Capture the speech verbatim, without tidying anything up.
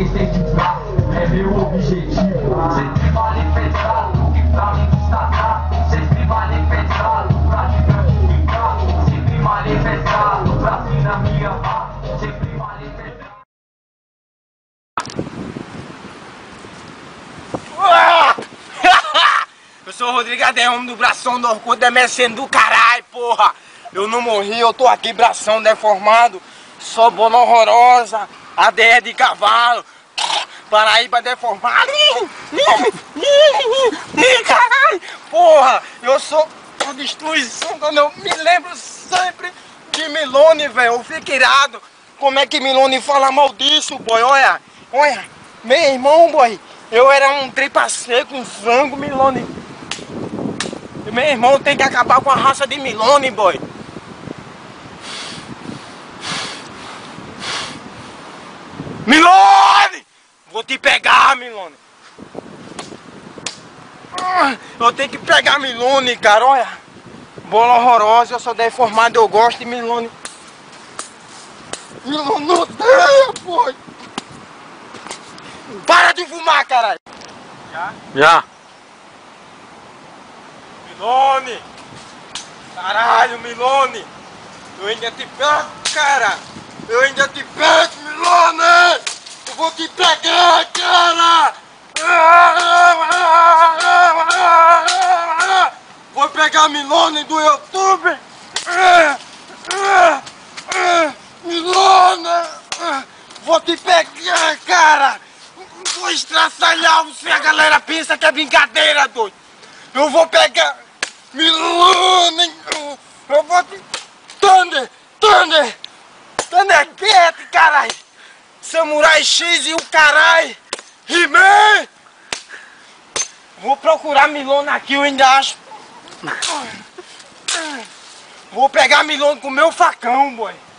esquecer de cá, é meu objetivo. Sempre manifestado, que pra me destacar. Sempre manifestado, pra te gratificar. Sempre manifestado, pra si na minha arte. Sempre manifestado. Eu sou o Rodrigo Aderrome do Bração do Orkut, demecendo do caralho, porra! Eu não morri, eu tô aqui, bração deformado. Só bola horrorosa, A D R de cavalo, Paraíba deformado. Ih, caralho! Porra, eu sou a destruição quando eu me lembro sempre de Milone, velho. Eu fico irado. Como é que Milone fala mal disso, boy? Olha, olha, meu irmão, boy. Eu era um tripa seco, um frango, Milone. Meu irmão tem que acabar com a raça de Milone, boy. Milone! Vou te pegar, Milone. Eu tenho que pegar Milone, cara, olha. Bola horrorosa, eu sou deformado, eu gosto de Milone. Milone não odeia, boy. Para de fumar, caralho. Já? Já. Milone! Caralho, Milone! Eu ainda te pego, cara! Eu ainda te pego, Milone! Eu vou te pegar, cara! Vou pegar Milone do YouTube! Milone! Vou te pegar, cara! Vou estraçalhar você, a galera pensa que é brincadeira, doido! Eu vou pegar Milone! Eu vou te... Thunder! Thunder! Thundercat, caralho! Samurai X e o caralho! He-Man! Vou procurar Milone aqui, eu ainda acho. Vou pegar Milone com o meu facão, boy!